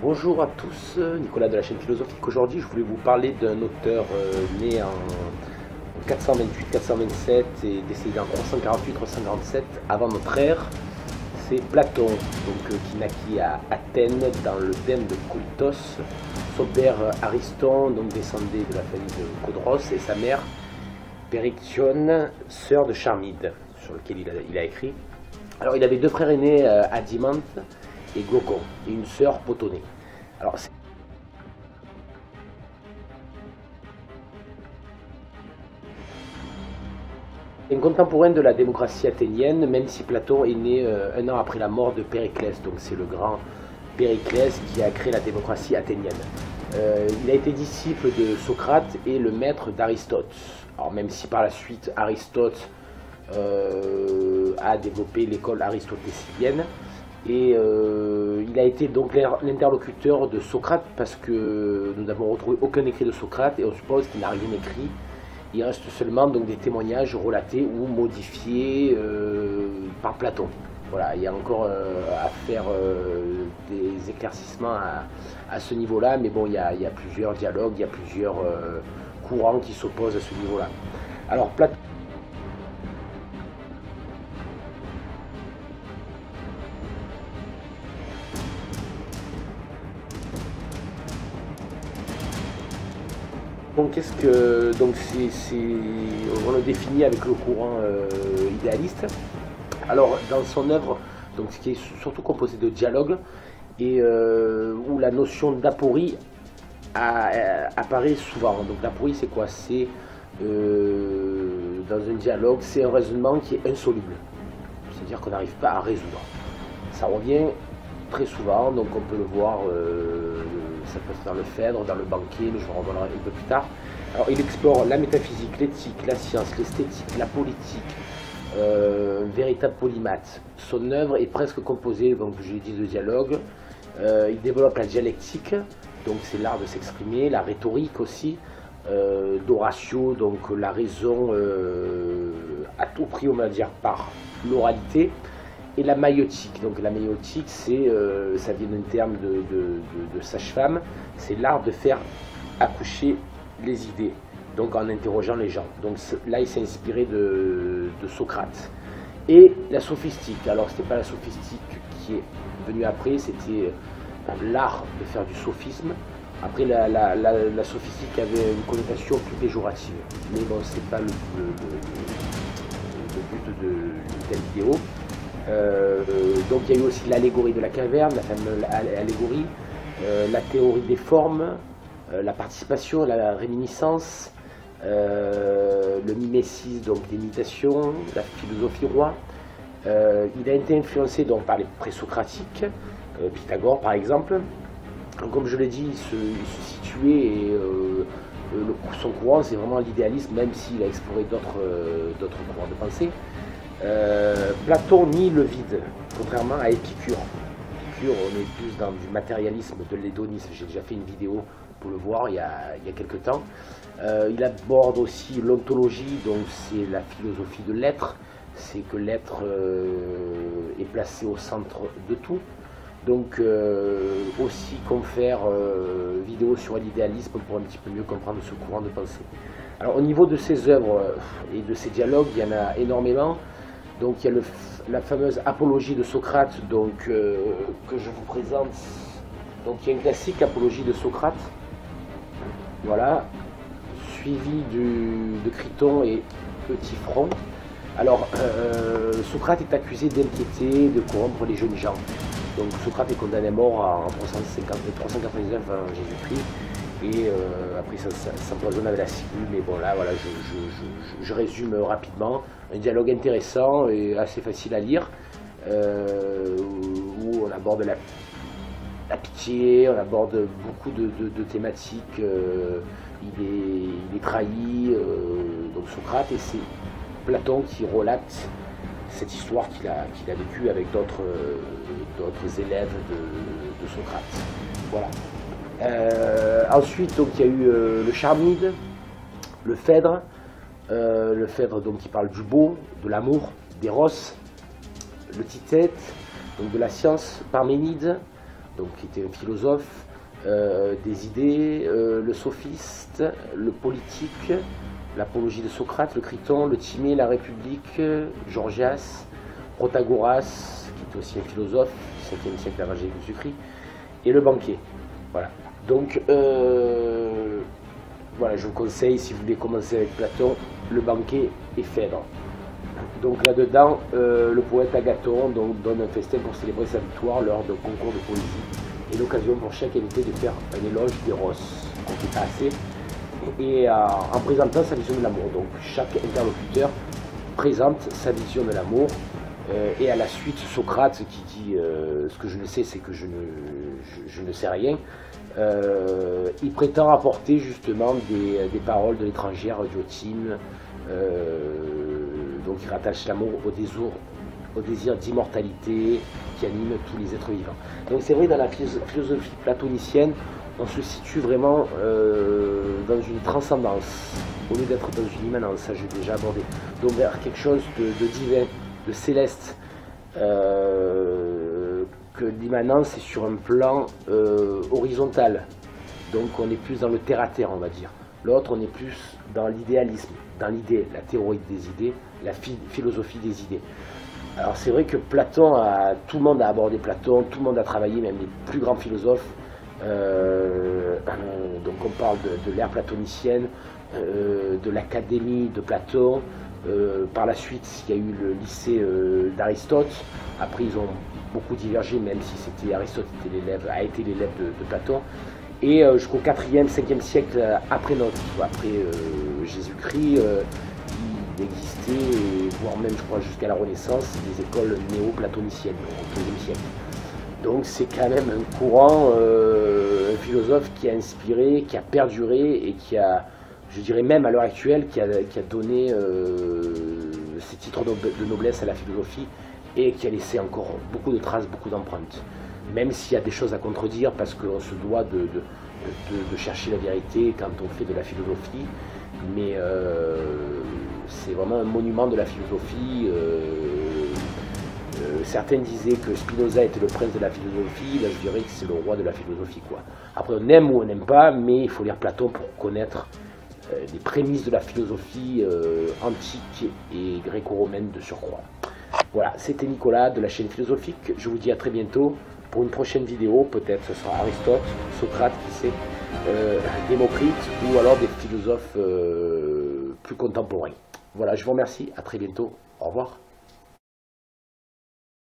Bonjour à tous, Nicolas de la chaîne philosophique. Aujourd'hui, je voulais vous parler d'un auteur né en 428-427 et décédé en 348-347 avant notre ère. C'est Platon, qui naquit à Athènes dans le dème de Coltos. Son père Ariston descendait de la famille de Codros et sa mère Périctione, sœur de Charmide, sur lequel il a écrit. Alors, il avait deux frères aînés, Adimanthe et Glaucon, et une sœur Potonée. Alors, c'est un contemporain de la démocratie athénienne, même si Platon est né un an après la mort de Périclès. Donc c'est le grand Périclès qui a créé la démocratie athénienne. Il a été disciple de Socrate et le maître d'Aristote. Alors même si par la suite Aristote a développé l'école aristotélienne, et il a été donc l'interlocuteur de Socrate, parce que nous n'avons retrouvé aucun écrit de Socrate et on suppose qu'il n'a rien écrit. Il reste seulement donc des témoignages relatés ou modifiés par Platon. Voilà, il y a encore à faire des éclaircissements à ce niveau-là, mais bon, il y a plusieurs dialogues, il y a plusieurs courants qui s'opposent à ce niveau-là. Alors Platon. Donc on le définit avec le courant idéaliste. Alors dans son œuvre, ce qui est surtout composé de dialogues et où la notion d'aporie apparaît souvent. Donc l'aporie, c'est quoi? C'est dans un dialogue, c'est un raisonnement qui est insoluble, c'est-à-dire qu'on n'arrive pas à résoudre. Ça revient très souvent, donc on peut le voir, ça peut être dans le Phèdre, dans le Banquet, mais je vous reviendrai un peu plus tard. Alors il explore la métaphysique, l'éthique, la science, l'esthétique, la politique, un véritable polymathe. Son œuvre est presque composée, donc je l'ai dit, de dialogues. Il développe la dialectique, donc c'est l'art de s'exprimer, la rhétorique aussi, d'Horatio, donc la raison à tout prix, on va dire, par l'oralité. Et la maïotique, donc la maïotique, c'est, ça vient d'un terme de sage-femme, c'est l'art de faire accoucher les idées, donc en interrogeant les gens. Donc là, il s'est inspiré de Socrate. Et la sophistique, alors c'était pas la sophistique qui est venue après, c'était l'art de faire du sophisme. Après, la sophistique avait une connotation plus péjorative, mais bon, c'est pas le but de telle vidéo. Donc il y a eu aussi l'allégorie de la caverne, la fameuse allégorie, la théorie des formes, la participation, la réminiscence, le mimésis, donc l'imitation, la philosophie roi. Il a été influencé donc par les présocratiques, Pythagore par exemple. Donc, comme je l'ai dit, il se situait et son courant, c'est vraiment l'idéalisme, même s'il a exploré d'autres courants de pensée. Platon nie le vide, contrairement à Épicure. Épicure, on est plus dans du matérialisme, de l'hédonisme. J'ai déjà fait une vidéo pour le voir il y a quelques temps. Il aborde aussi l'ontologie, donc c'est la philosophie de l'être. C'est que l'être est placé au centre de tout. Donc aussi confère vidéo sur l'idéalisme pour un petit peu mieux comprendre ce courant de pensée. Alors au niveau de ses œuvres et de ses dialogues, il y en a énormément. Donc il y a la fameuse apologie de Socrate, que je vous présente. Donc il y a une classique apologie de Socrate, voilà, suivi de Criton et Petit Front. Alors Socrate est accusé d'inquiéter, de corrompre les jeunes gens. Donc Socrate est condamné à mort en 399 avant Jésus-Christ. Et après ça s'empoisonne avec la ciguë, mais bon là voilà, je résume rapidement. Un dialogue intéressant et assez facile à lire, où on aborde la pitié, on aborde beaucoup de thématiques. Il est trahi, donc Socrate, et c'est Platon qui relate cette histoire qu'il a vécue avec d'autres élèves de Socrate. Voilà. Ensuite, donc, il y a eu le Charmide, le Phèdre, donc, qui parle du beau, de l'amour, d'Eros, le Tithète, donc de la science, Parménide, donc qui était un philosophe, des idées, le sophiste, le politique, l'apologie de Socrate, le Criton, le Timée, la République, Gorgias, Protagoras, qui était aussi un philosophe, 5e siècle avant Jésus-Christ, et le banquet. Voilà. Donc, voilà, je vous conseille, si vous voulez commencer avec Platon, le banquet et Phèdre. Donc là-dedans, le poète Agathon donne un festin pour célébrer sa victoire lors d'un concours de poésie, et l'occasion pour chaque invité de faire un éloge d'Eros, qu'on ne fait pas assez, et en présentant sa vision de l'amour. Donc chaque interlocuteur présente sa vision de l'amour, et à la suite Socrate qui dit ce que je ne sais, c'est que je ne sais rien. Il prétend apporter justement des paroles de l'étrangère Diotime, donc il rattache l'amour au désir d'immortalité qui anime tous les êtres vivants. Donc c'est vrai, dans la philosophie platonicienne, on se situe vraiment dans une transcendance, au lieu d'être dans une immanence, ça j'ai déjà abordé, donc vers quelque chose de divin, de céleste, que l'immanence est sur un plan horizontal, donc on est plus dans le terre-à-terre, on va dire. L'autre, on est plus dans l'idéalisme, dans l'idée, la théorie des idées, la philosophie des idées. Alors c'est vrai que Platon, tout le monde a abordé Platon, tout le monde a travaillé, même les plus grands philosophes. Donc on parle de l'ère platonicienne, de l'académie de Platon. Par la suite, il y a eu le lycée d'Aristote. Après, ils ont beaucoup divergé, même si Aristote a été l'élève de Platon. Et jusqu'au 4e, 5e siècle après Jésus-Christ, il existait, voire même, je crois, jusqu'à la Renaissance, des écoles néo-platoniciennes au 15e siècle. Donc c'est quand même un courant, un philosophe qui a inspiré, qui a perduré et qui a, je dirais même à l'heure actuelle, qui a donné ses titres de noblesse à la philosophie et qui a laissé encore beaucoup de traces, beaucoup d'empreintes. Même s'il y a des choses à contredire, parce qu'on se doit de chercher la vérité quand on fait de la philosophie, mais c'est vraiment un monument de la philosophie. Certains disaient que Spinoza était le prince de la philosophie, là je dirais que c'est le roi de la philosophie, quoi. Après on aime ou on n'aime pas, mais il faut lire Platon pour connaître les prémices de la philosophie antique et gréco-romaine de surcroît. Voilà, c'était Nicolas de la chaîne Philosophique, je vous dis à très bientôt pour une prochaine vidéo, peut-être ce sera Aristote, Socrate, qui sait, Démocrite, ou alors des philosophes plus contemporains. Voilà, je vous remercie, à très bientôt, au revoir.